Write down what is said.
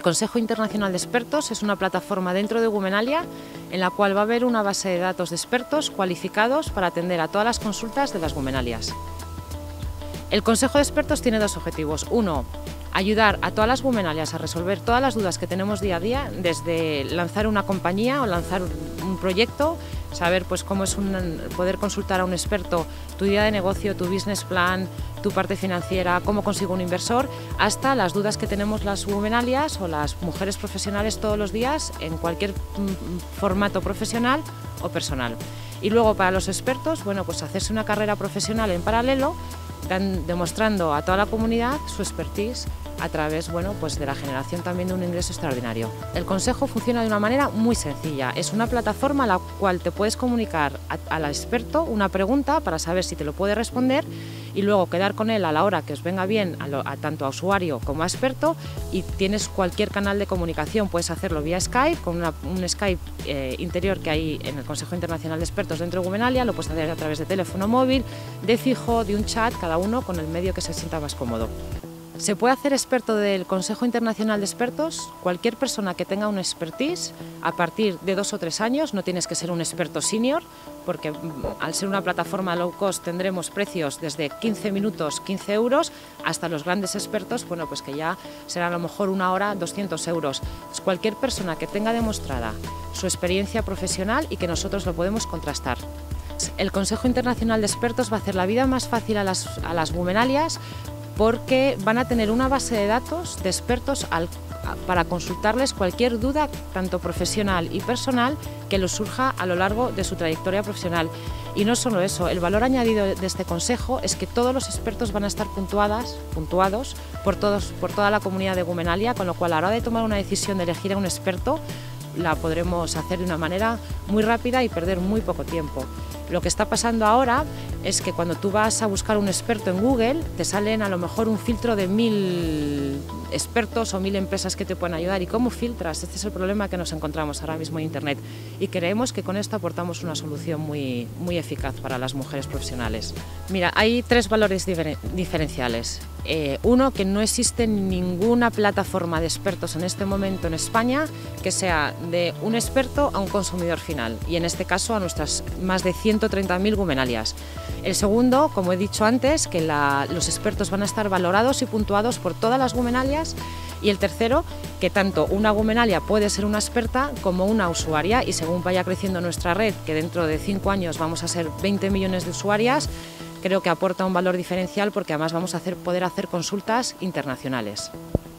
El Consejo Internacional de Expertos es una plataforma dentro de Womenalia en la cual va a haber una base de datos de expertos cualificados para atender a todas las consultas de las Womenalias. El Consejo de Expertos tiene dos objetivos. Uno, ayudar a todas las Womenalias a resolver todas las dudas que tenemos día a día, desde lanzar una compañía o lanzar un proyecto, saber pues cómo es poder consultar a un experto tu idea de negocio, tu business plan, tu parte financiera, cómo consigo un inversor, hasta las dudas que tenemos las Womenalias o las mujeres profesionales todos los días en cualquier formato profesional o personal. Y luego para los expertos, bueno, pues hacerse una carrera profesional en paralelo, demostrando a toda la comunidad su expertise a través, bueno, pues de la generación también de un ingreso extraordinario. El Consejo funciona de una manera muy sencilla. Es una plataforma a la cual te puedes comunicar al experto una pregunta para saber si te lo puede responder y luego quedar con él a la hora que os venga bien, tanto a usuario como a experto, y tienes cualquier canal de comunicación. Puedes hacerlo vía Skype, con un Skype interior que hay en el Consejo Internacional de Expertos dentro de Womenalia. Lo puedes hacer a través de teléfono móvil, de fijo, de un chat, cada uno con el medio que se sienta más cómodo. Se puede hacer experto del Consejo Internacional de Expertos cualquier persona que tenga una expertise a partir de 2 o 3 años. No tienes que ser un experto senior, porque al ser una plataforma low cost tendremos precios desde 15 minutos, 15 euros, hasta los grandes expertos, bueno, pues que ya será a lo mejor una hora 200 euros. Pues cualquier persona que tenga demostrada su experiencia profesional y que nosotros lo podemos contrastar. El Consejo Internacional de Expertos va a hacer la vida más fácil a las Womenalias, porque van a tener una base de datos de expertos para consultarles cualquier duda, tanto profesional y personal, que les surja a lo largo de su trayectoria profesional. Y no solo eso, el valor añadido de este consejo es que todos los expertos van a estar puntuados por toda la comunidad de Womenalia, con lo cual a la hora de tomar una decisión de elegir a un experto, la podremos hacer de una manera muy rápida y perder muy poco tiempo. Lo que está pasando ahora es que cuando tú vas a buscar un experto en Google, te salen a lo mejor un filtro de 1000 expertos o 1000 empresas que te pueden ayudar. ¿Y cómo filtras? Este es el problema que nos encontramos ahora mismo en Internet. Y creemos que con esto aportamos una solución muy eficaz para las mujeres profesionales. Mira, hay 3 valores diferenciales. Uno, que no existe ninguna plataforma de expertos en este momento en España que sea de un experto a un consumidor final, y en este caso a nuestras más de 130.000 Womenalias. El segundo, como he dicho antes, que los expertos van a estar valorados y puntuados por todas las Womenalias. Y el tercero, que tanto una Womenalia puede ser una experta como una usuaria, y según vaya creciendo nuestra red, que dentro de 5 años vamos a ser 20 millones de usuarias, creo que aporta un valor diferencial, porque además vamos a poder hacer consultas internacionales.